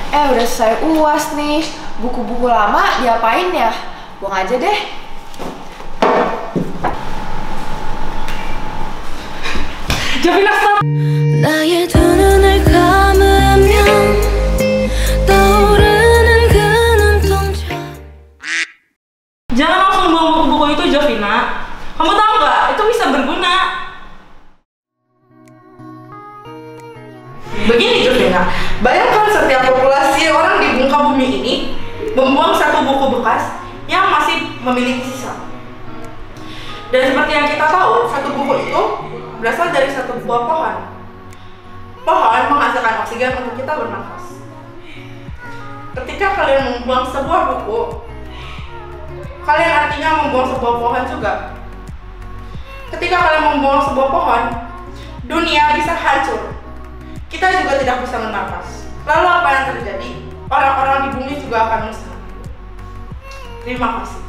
Udah selesai UAS nih. Buku-buku lama diapain ya? Buang aja deh. Jovina, stop! 나의 두 눈을 감으면 떠오르는 그 눈동자. Jangan langsung buang buku-buku itu, Jovina. Kamu tahu nggak? Itu bisa berguna. Begini, Jovina. Bayangkan setiap populasi orang di muka bumi ini membuang satu buku bekas yang masih memiliki sisa. Dan seperti yang kita tahu, satu buku itu berasal dari satu buah pohon. Pohon menghasilkan oksigen untuk kita bernafas. Ketika kalian membuang sebuah buku, kalian artinya membuang sebuah pohon juga. Ketika kalian membuang sebuah pohon, dunia bisa hancur. Kita juga tidak bisa bernafas. Lalu apa yang terjadi? Orang-orang di bumi juga akan musnah. Terima kasih.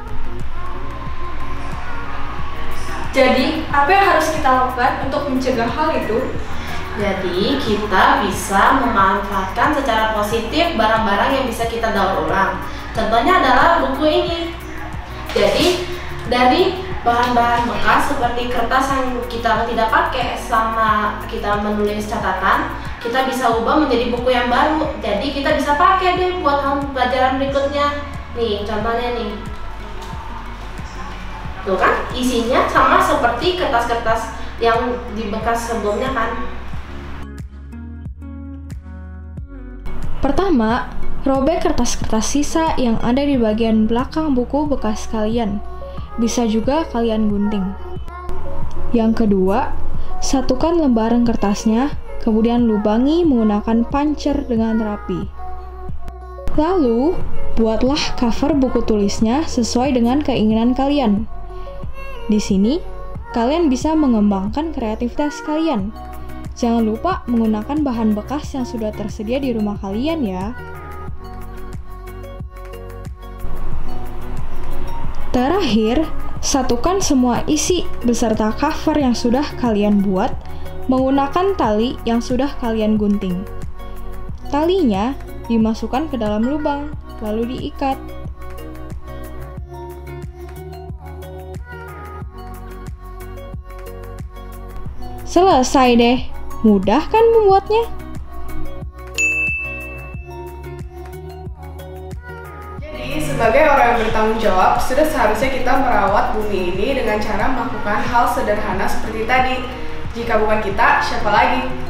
Jadi, apa yang harus kita lakukan untuk mencegah hal itu? Jadi kita bisa memanfaatkan secara positif barang-barang yang bisa kita daur ulang. Contohnya adalah buku ini. Jadi dari bahan-bahan bekas seperti kertas yang kita tidak pakai selama kita menulis catatan, kita bisa ubah menjadi buku yang baru. Jadi kita bisa pakai deh buat pelajaran berikutnya. Nih contohnya nih. Tuh kan isinya sama seperti kertas-kertas yang di bekas sebelumnya kan. Pertama, robek kertas-kertas sisa yang ada di bagian belakang buku bekas kalian. Bisa juga kalian gunting. Yang kedua, satukan lembaran kertasnya, kemudian lubangi menggunakan puncher dengan rapi. Lalu, buatlah cover buku tulisnya sesuai dengan keinginan kalian. Di sini, kalian bisa mengembangkan kreativitas kalian. Jangan lupa menggunakan bahan bekas yang sudah tersedia di rumah kalian ya. Terakhir, satukan semua isi beserta cover yang sudah kalian buat menggunakan tali yang sudah kalian gunting. Talinya dimasukkan ke dalam lubang, lalu diikat. Selesai deh. Mudah kan membuatnya? Jadi, sebagai orang yang bertanggung jawab, sudah seharusnya kita merawat bumi ini dengan cara melakukan hal sederhana seperti tadi. Jika bukan kita, siapa lagi?